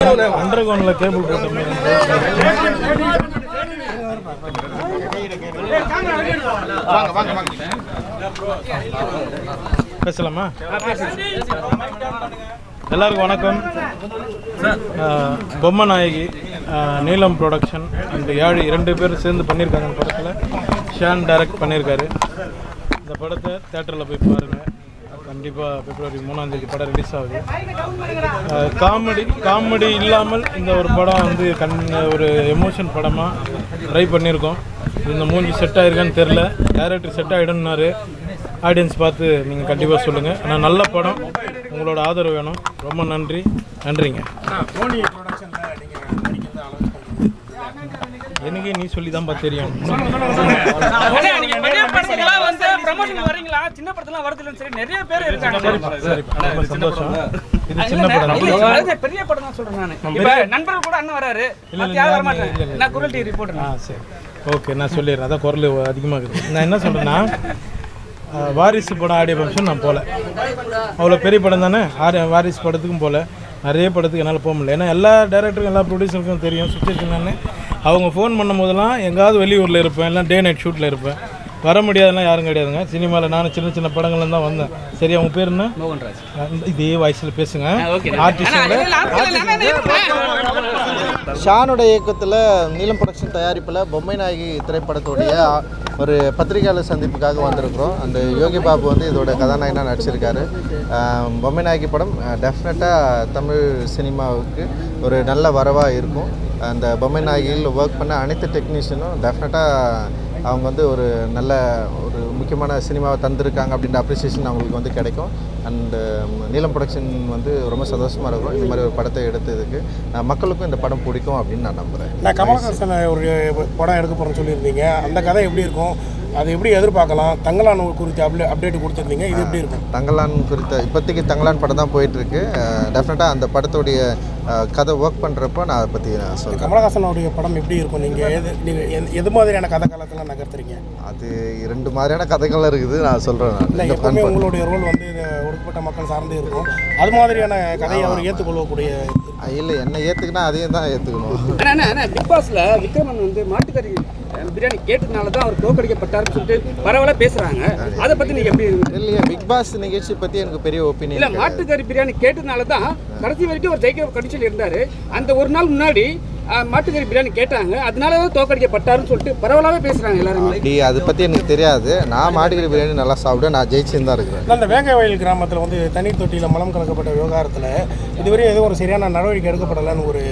அண்டர்கிரவுண்டில் cable போட்ட மாதிரி பேசலாமா? எல்லாருக்கும் வணக்கம். பொம்மை நாயகி நீலம் ப்ரொடக்ஷன் அந்த 2 பேர் சேர்ந்து பண்ணியிருக்காங்க. இந்த படத்தில் ஷான் டைரக்ட் பண்ணியிருக்காரு. இந்த படத்தை தேட்டரில் போய் பாருங்கள். கண்டிப்பாக February 3 படம் ரிலீஸ் ஆகுது. காமெடி இல்லாமல் இந்த ஒரு படம் வந்து ஒரு எமோஷன் படமாக ட்ரை பண்ணியிருக்கோம். இந்த மூஞ்சி செட் ஆகிருக்கான்னு தெரில. Director set ஆகிடும்னாரு. ஆடியன்ஸ் பார்த்து நீங்கள் கண்டிப்பாக சொல்லுங்கள். ஆனால் நல்ல படம், உங்களோட ஆதரவு வேணும். ரொம்ப நன்றிங்க. எனக்கு நீ சொல்லி தான் தெரியும். சந்தோஷம். இது சின்ன படம், பெரிய படம் தான் சொல்றேன் நான். நண்பர்கள் கூட அண்ணன் வராரு. நான் குரல் டிவி ரிப்போர்ட்டர். சரி, ஓகே, நான் சொல்லிடுறேன். அதான் குரல் அதிகமாக இருக்குது. நான் என்ன சொல்கிறேன்னா, வாரிசு படம் ஆடியோ ஃபங்க்ஷன் நான் போகல. அவ்வளோ பெரிய படம் தானே. வாரிசு படத்துக்கும் போகல. நிறைய படத்துக்கு என்னால் போக முடியல. ஏன்னா எல்லா டைரக்டருக்கும் எல்லா ப்ரொடியூசருக்கும் தெரியும் சுச்சுவேஷன். நான் அவங்க ஃபோன் பண்ணும் போதெல்லாம் எங்கேயாவது வெளியூரில் இருப்பேன், எல்லாம் டே நைட் ஷூட்டில் இருப்பேன். வர முடியாதுலாம் யாரும் கிடையாதுங்க. சினிமாவில் நான் சின்ன படங்கள்ல தான் வந்தேன். சரி, அவங்க பேர் என்ன? மோகன்ராஜ். இதே வாய்ஸில் பேசுங்க. ஆர்டிஸ்டோட ஷானோட இயக்கத்தில் நீலம் ப்ரொடக்ஷன் தயாரிப்பில் பொம்மை நாயகி திரைப்படத்துடைய ஒரு பத்திரிகையாளர் சந்திப்புக்காக வந்திருக்கிறோம். அந்த யோகி பாபு வந்து இதோட கதாநாயகனாக நடிச்சிருக்காரு. பொம்மை நாயகி படம் டெஃபினட்டாக தமிழ் சினிமாவுக்கு ஒரு நல்ல வரவாக இருக்கும். அந்த பொம்மை நாயகியில் ஒர்க் பண்ண அனைத்து டெக்னீஷியனும் டெஃபினட்டாக அவங்க வந்து ஒரு நல்ல ஒரு முக்கியமான சினிமாவை தந்திருக்காங்க அப்படின்ற அப்ரிசியேஷன் அவங்களுக்கு வந்து கிடைக்கும். அண்டு நீலம் ப்ரொடக்ஷன் வந்து ரொம்ப சந்தோஷமாக இருக்கும். இந்த மாதிரி ஒரு படத்தை எடுத்ததுக்கு மக்களுக்கும் இந்த படம் பிடிக்கும் அப்படின்னு நான் நம்புகிறேன். நான் கமலஹாசன் ஒரு படம் எடுக்க போகிறேன்னு சொல்லியிருந்தீங்க. அந்த கதை எப்படி இருக்கும்? அது எப்படி எதிர்பார்க்கலாம்? தங்கலான் குறித்து அப்டேட் கொடுத்துருந்தீங்க. இது எப்படி இருக்கும்? தங்கலான் குறித்த இப்போதைக்கு தங்கலான் படம் தான் போயிட்டுருக்கு. டெஃபினட்டாக அந்த படத்துடைய கதை ஒர்க் பண்ணுறப்போ நான் அதை பற்றி நான் சொல்கிறேன். கமலஹாசனுடைய படம் எப்படி இருக்கும்? நீங்கள் எது மாதிரியான கதை காலத்தில் நகர்த்துறீங்க? அது 2 மாதிரியான கதைகள் இருக்குது. நான் சொல்கிறேன். இல்லை, எப்பவுமே உங்களுடைய ரோல் வந்து ஒடுக்கப்பட்ட மக்கள் சார்ந்தே இருக்கும். அது மாதிரியான கதையை அவர் ஏற்றுக்கொள்ளக்கூடிய இல்லை, என்ன ஏற்றுக்குன்னா அதையும் தான் ஏற்றுக்கணும். பிக் பாஸில் விக்ரமன் வந்து மாட்டுக்கறி பிரியாணி கேட்டதுனால தான் அவர் தோற்கடிக்கப்பட்டாருன்னு சொல்லிட்டு பரவாயில்ல பேசுகிறாங்க. அதை பற்றி நீங்கள் எப்படி? இல்லையா, பிக் பாஸ் நிகழ்ச்சி பற்றி எனக்கு பெரிய ஒப்பீனியன் இல்லை. மாட்டுக்கறி பிரியாணி கேட்டதுனால தான் கடைசி வரைக்கும் ஒரு ஜெயிக்கிற கண்டிஷன் இருந்தார். அந்த ஒரு நாள் முன்னாடி மாட்டுக்கறி பிரியாணி கேட்டாங்க, அதனால தான் தோற்கடிக்கப்பட்டாருன்னு சொல்லிட்டு பரவலாகவே பேசுகிறாங்க எல்லாருமே. அதை பற்றி எனக்கு தெரியாது. நான் மாட்டுக்கறி பிரியாணி நல்லா சாப்பிடுவேன். நான் ஜெயிச்சுன்னு தான் இருக்கிறேன். அந்த வேங்கவயல் கிராமத்தில் வந்து தண்ணீர் தொட்டியில் மலம் கலக்கப்பட்ட விவகாரத்தில் இதுவரை எதுவும் ஒரு சரியான நடவடிக்கை எடுக்கப்படலான்னு ஒரு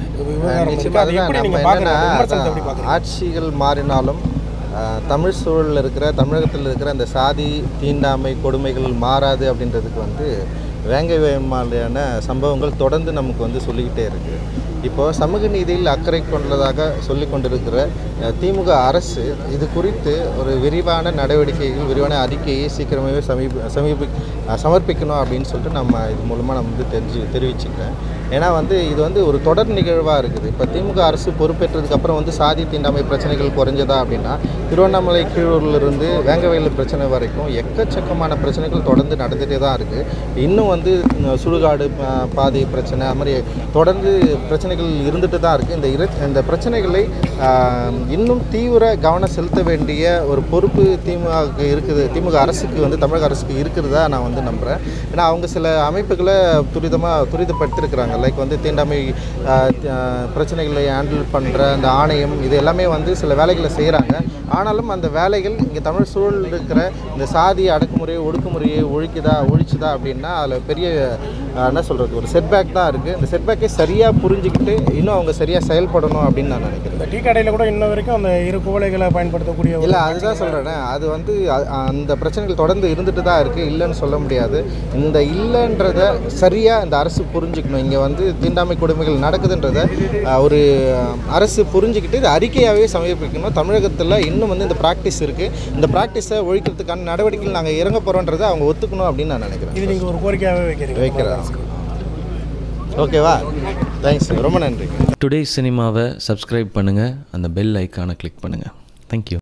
ஆட்சிகள் மாறினாலும் தமிழ் சூழலில் இருக்கிற தமிழகத்தில் இருக்கிற அந்த சாதி தீண்டாமை கொடுமைகள் மாறாது அப்படின்றதுக்கு வந்து வேங்கவயமான சம்பவங்கள் தொடர்ந்து நமக்கு வந்து சொல்லிக்கிட்டே இருக்குது. இப்போது சமூக நீதியில் அக்கறை கொண்டதாக சொல்லி கொண்டிருக்கிற திமுக அரசு இது குறித்து ஒரு விரிவான நடவடிக்கைகள், விரிவான அறிக்கையை சீக்கிரமாகவே சமர்ப்பிக்கணும் அப்படின்னு சொல்லிட்டு நம்ம இது மூலமாக நம்ம வந்து தெரிவிச்சுக்கிறேன். ஏன்னா வந்து இது வந்து ஒரு தொடர் நிகழ்வாக இருக்குது. இப்போ திமுக அரசு பொறுப்பேற்றதுக்கப்புறம் வந்து சாதி தீண்டாமை பிரச்சனைகள் குறைஞ்சதா அப்படின்னா, திருவண்ணாமலை கீழூரிலிருந்து வேங்கவயல் பிரச்சனை வரைக்கும் எக்கச்சக்கமான பிரச்சனைகள் தொடர்ந்து நடந்துகிட்டே தான் இருக்குது. இன்னும் வந்து சுடுகாடு பாதை பிரச்சனை, அது மாதிரி தொடர்ந்து பிரச்சனைகள் இருந்துட்டு தான் இருக்குது. இந்த பிரச்சனைகளை இன்னும் தீவிர கவனம் செலுத்த வேண்டிய ஒரு பொறுப்பு திமுக இருக்குது. திமுக அரசுக்கு வந்து தமிழக அரசுக்கு இருக்கிறதா நான் வந்து நம்புகிறேன். ஏன்னா அவங்க சில அமைப்புகளை துரிதப்படுத்திருக்கிறாங்க. லைக் வந்து தீண்டாமை பிரச்சனைகளை ஹேண்டில் பண்ணுற அந்த ஆணையம், இது எல்லாமே வந்து சில வேலைகளை செய்கிறாங்க. ஆனாலும் அந்த வேலைகள் இங்கே தமிழ் சூழல் இருக்கிற இந்த சாதி அடக்குமுறையை ஒடுக்குமுறையை ஒழிச்சுதா அப்படின்னா அதில் பெரிய என்ன சொல்கிறது ஒரு செட்பேக் தான் இருக்குது. இந்த செட்பேக்கை சரியாக புரிஞ்சுக்கிட்டு இன்னும் அவங்க சரியாக செயல்படணும் அப்படின்னு நான் நினைக்கிறேன். இந்த டீ கடையில் கூட இன்ன வரைக்கும் அந்த இரு குவளைகளை பயன்படுத்தக்கூடிய இல்லை, அதுதான் சொல்கிறேன். அது வந்து அந்த பிரச்சனைகள் தொடர்ந்து இருந்துட்டு தான் இருக்குது, இல்லைன்னு சொல்ல முடியாது. இந்த இல்லைன்றதை சரியாக இந்த அரசு புரிஞ்சுக்கணும். இங்கே வந்து தீண்டாமை கொடுமைகள் நடக்குதுன்றதை ஒரு அரசு புரிஞ்சுக்கிட்டு இது அறிக்கையாகவே சமர்ப்பிக்கணும். தமிழகத்தில் இன்னும் வந்து இந்த ப்ராக்டிஸ் இருக்குது. இந்த ப்ராக்டிஸை ஒழிக்கிறதுக்கான நடவடிக்கைகள் நாங்கள் இறங்க போகிறோன்றதை அவங்க ஒத்துக்கணும் அப்படின்னு நான் நினைக்கிறேன். இது நீங்கள் ஒரு கோரிக்கையாகவே வைக்கிறேன். ஓகேவா? தேங்க்ஸ், ரொம்ப நன்றி. டுடே சினிமாவை சப்ஸ்கிரைப் பண்ணுங்கள், அந்த பெல் ஐக்கானை கிளிக் பண்ணுங்கள். தேங்க்யூ.